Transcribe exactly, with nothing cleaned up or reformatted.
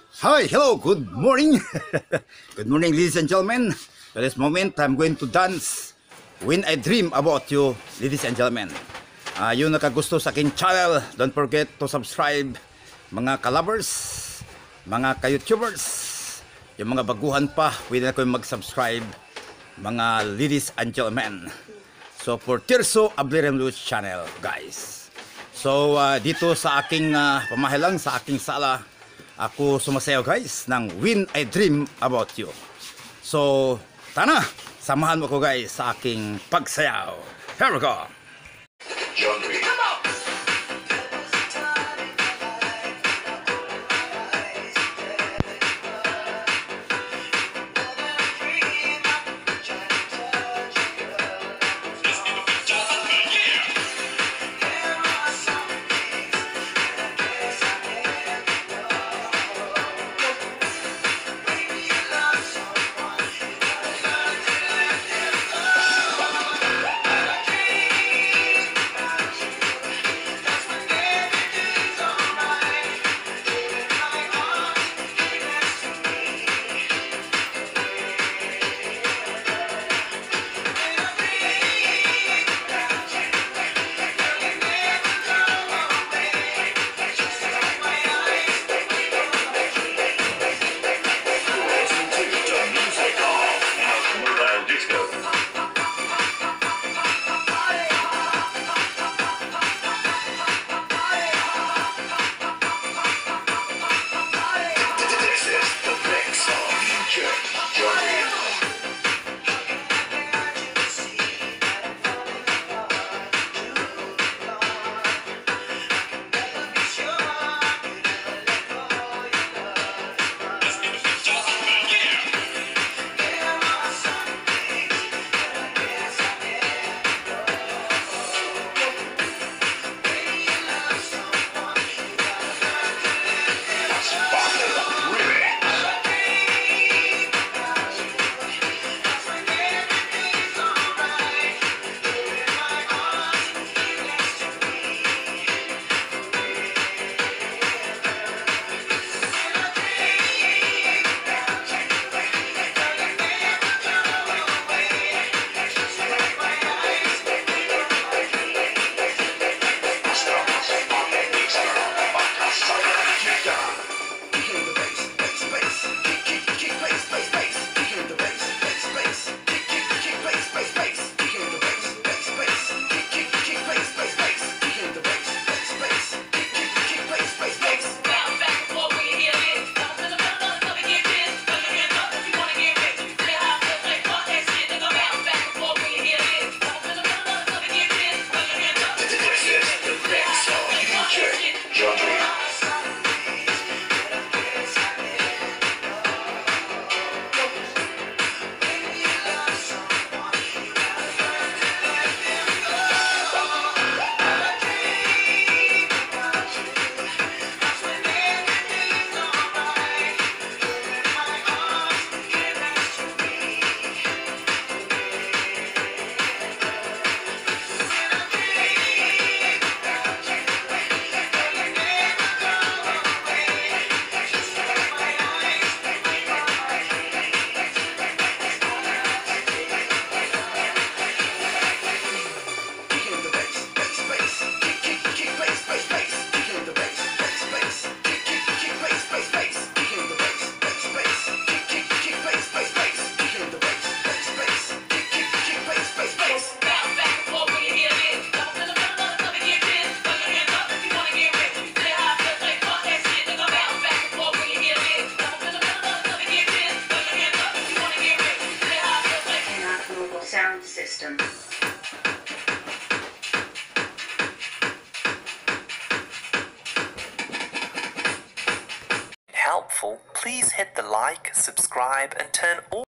Hi, hello, good morning. Good morning, ladies and gentlemen. At this moment, I'm going to dance When I Dream About You, ladies and gentlemen. Uh, yung nakagusto sa aking channel, don't forget to subscribe, mga ka-lovers, mga ka-youtubers, yung mga baguhan pa, pwede na kayo mag-subscribe, mga ladies and gentlemen. So, for Tirso Ableremlu's channel, guys. So, uh, dito sa aking uh, pamahalang, sa aking sala, ako sumasayaw guys ng When I Dream About You. So, tana, samahan mo ko guys sa aking pagsayaw. Here we go! John Reed. Sound system. Helpful, please hit the like, subscribe and turn all